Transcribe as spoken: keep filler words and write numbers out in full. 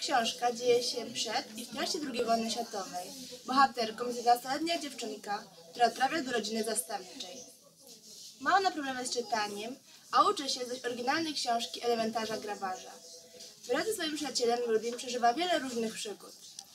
książka dzieje się przed i w trakcie drugiej wojny światowej. Bohaterką jest jedenastoletnia dziewczynka, która trafia do rodziny zastępczej. Ma ona problemy z czytaniem, a uczy się z dość oryginalnej książki Elementarza Grabarza. Wraz ze swoim przyjacielem Rudim przeżywa wiele różnych przygód.